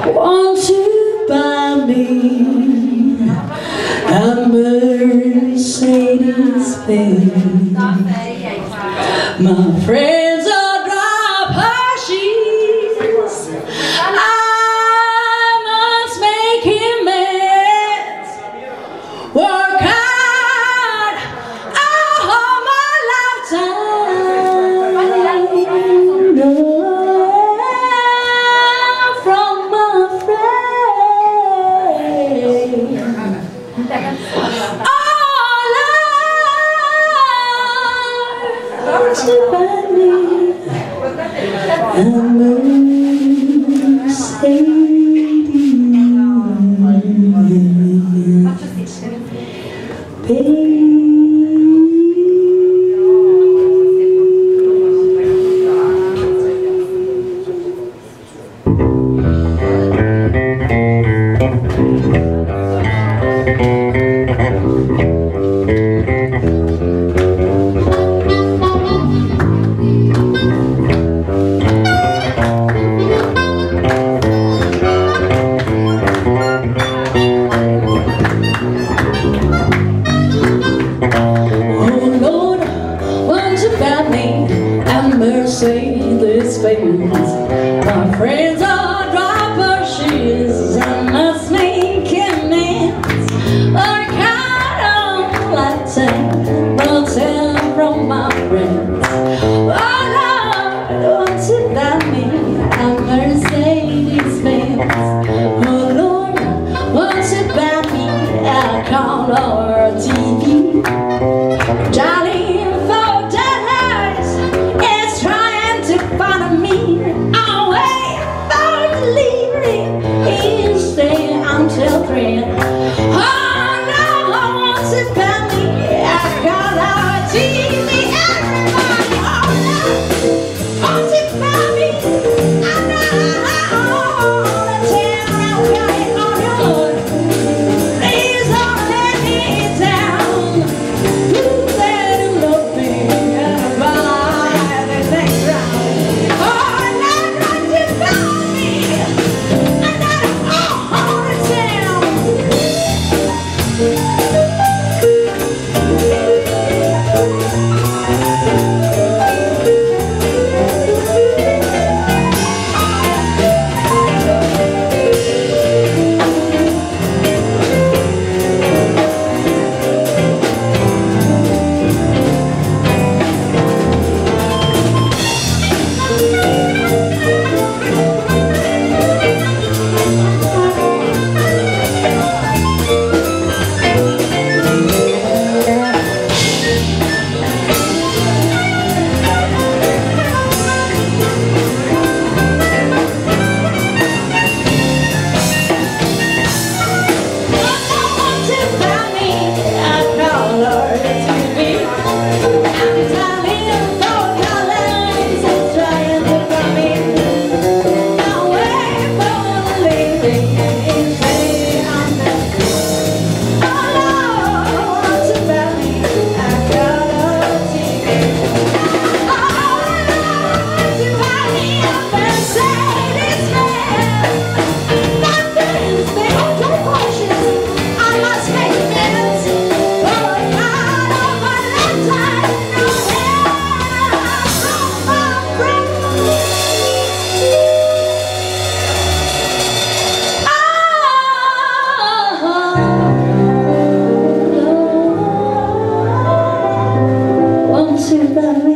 Won't you buy me a Mercedes-Benz? My friends are dry Porsches. I must make amends. Work hard all my lifetime. No, from my friend. All I to buy me a Mercedes-Benz. Mercedes-Benz. My friends are dry Porsches. I must make amends. Work hard all lifetime. Don't tell from my friends. Oh Lord, won't you buy me a Mercedes-Benz? Oh Lord, won't you buy me a car or a TV? Johnny until 3. Oh no, I want to buy me a color TV. Everybody, oh no, want to buy me a color TV. Okay, oh Lord, please don't let me down. You said you love me and buy the next round. Oh no, want to buy me. Won't you buy me